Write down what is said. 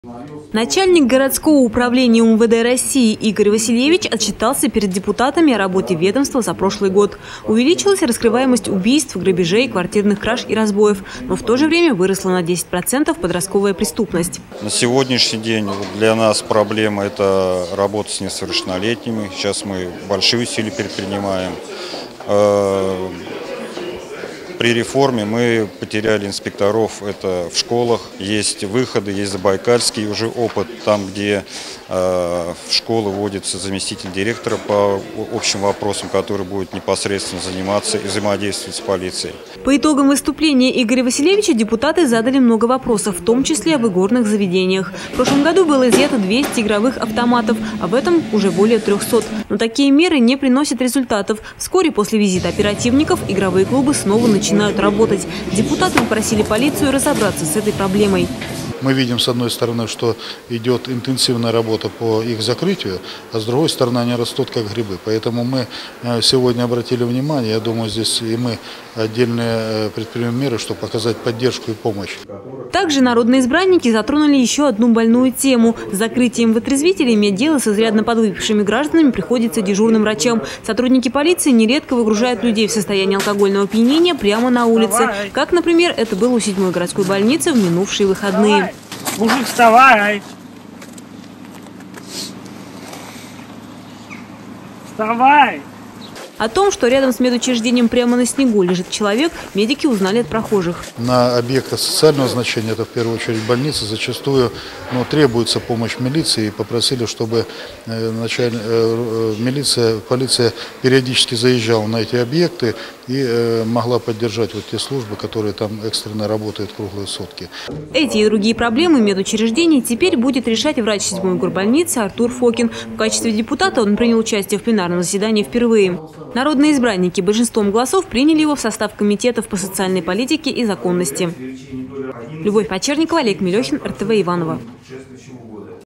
Начальник городского управления МВД России Игорь Васильевич отчитался перед депутатами о работе ведомства за прошлый год. Увеличилась раскрываемость убийств, грабежей, квартирных краж и разбоев, но в то же время выросла на 10% подростковая преступность. На сегодняшний день для нас проблема – это работа с несовершеннолетними. Сейчас мы большие усилия предпринимаем. При реформе мы потеряли инспекторов, это в школах, есть выходы, есть забайкальский уже опыт, там, где в школы вводится заместитель директора по общим вопросам, который будет непосредственно заниматься и взаимодействовать с полицией. По итогам выступления Игоря Васильевича депутаты задали много вопросов, в том числе об игорных заведениях. В прошлом году было изъято 200 игровых автоматов, а в этом уже более 300. Но такие меры не приносят результатов. Вскоре после визита оперативников игровые клубы снова начинают работать. Депутаты попросили полицию разобраться с этой проблемой. Мы видим, с одной стороны, что идет интенсивная работа по их закрытию, а с другой стороны, они растут как грибы. Поэтому мы сегодня обратили внимание, я думаю, здесь и мы отдельные предпримем меры, чтобы показать поддержку и помощь. Также народные избранники затронули еще одну больную тему. С закрытием вытрезвителей иметь дело с изрядно подвыпившими гражданами приходится дежурным врачам. Сотрудники полиции нередко выгружают людей в состоянии алкогольного опьянения прямо на улице. Как, например, это было у 7-й городской больницы в минувшие выходные. Мужик, вставай! Вставай! О том, что рядом с медучреждением прямо на снегу лежит человек, медики узнали от прохожих. На объектах социального значения, это в первую очередь больницы, зачастую требуется помощь милиции. И попросили, чтобы полиция периодически заезжала на эти объекты и могла поддержать те службы, которые там экстренно работают круглые сутки. Эти и другие проблемы медучреждений теперь будет решать врач 7-й горбольницы Артур Фокин. В качестве депутата он принял участие в пленарном заседании впервые. Народные избранники большинством голосов приняли его в состав комитетов по социальной политике и законности. Любовь Почерникова, Олег Мелехин, РТВ Иваново.